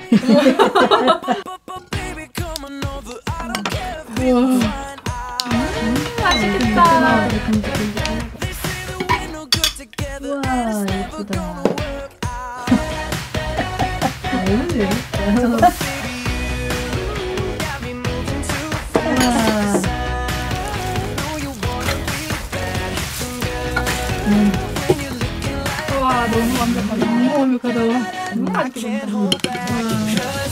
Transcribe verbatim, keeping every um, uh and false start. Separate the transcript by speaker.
Speaker 1: 맛있겠다.
Speaker 2: 우와 예쁘다. 너무 재밌다.
Speaker 1: 와 너무 완벽하다.
Speaker 2: 너무 완벽하다.
Speaker 1: 너무 맛있게 먹는다.